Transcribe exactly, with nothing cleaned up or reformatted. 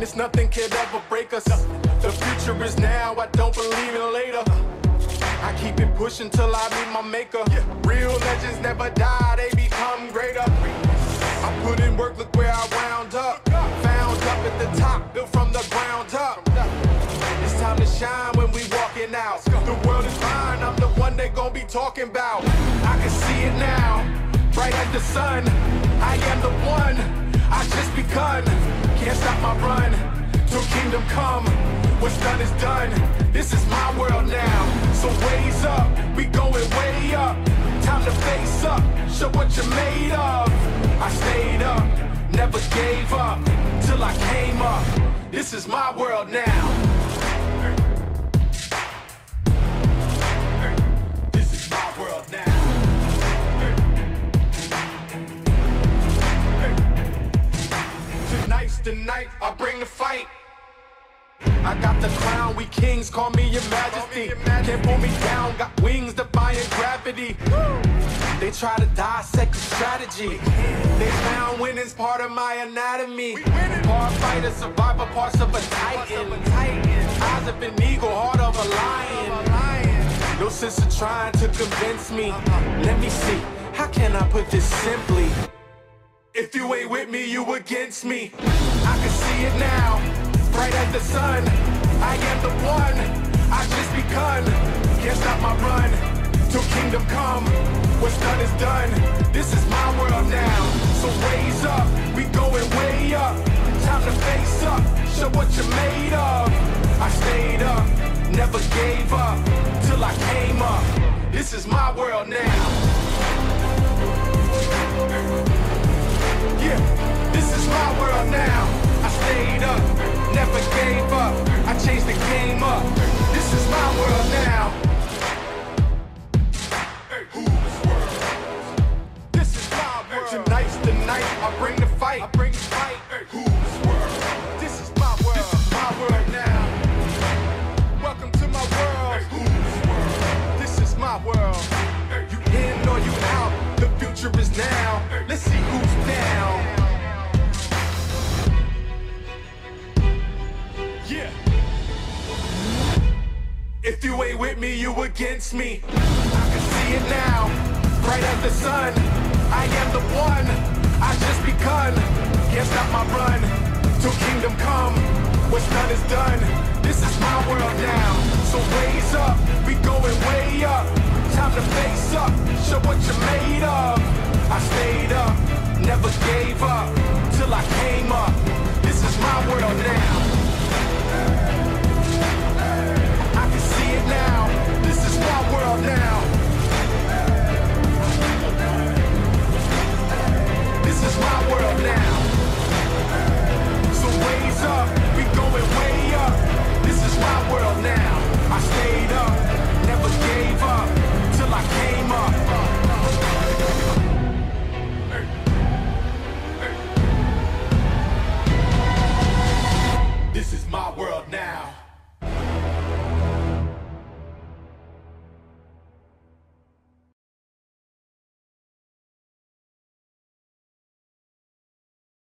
It's nothing could ever break us. The future is now, I don't believe in later. I keep it pushing till I meet my maker. Real legends never die, they become greater. I put in work, look where I wound up. Found up at the top, built from the ground up. It's time to shine when we walking out. The world is mine, I'm the one they gon' be talking about. I can see it now, bright as the sun. I am the one, I just begun. Can't stop my run, till kingdom come. What's done is done, this is my world now. So raise up, we going way up. Time to face up, show what you're made of. I stayed up, never gave up, till I came up. This is my world now. This is my world now. Tonight's the night, I bring the fight. I got the crown, we kings, call me your majesty. Can't pull me down, got wings defying gravity. They try to dissect the strategy. They found winning's part of my anatomy. Part fighter, survivor, parts of a titan. Eyes of an eagle, heart of a lion. No sense of trying to convince me. Let me see, how can I put this simply? If you ain't with me, you against me. I can see it now, bright as the sun. I am the one, I just begun. Can't stop my run, till kingdom come. What's done is done, this is my world now. So raise up, we going way up. Time to face up, show what you're made of. I stayed up, never gave up, till I came up. This is my world now. Yeah, this is my world now. I stayed up, never gave up. I changed the game up. This is my world now. Hey, whose world? This is my world. Tonight's the night, I bring the fight. I bring the fight. Hey, whose world? This is my world. This is my world now. Welcome to my world. Hey, whose world? This is my world. Hey, you in or you out? The future is now. Let's see who's down. Yeah. If you ain't with me, you against me. I can see it now, bright as the sun. I am the one, I just begun. Can't stop my run, till kingdom come. What's done is done, this is my world now. So raise up, we going way up. Time to face up, show what you're made of.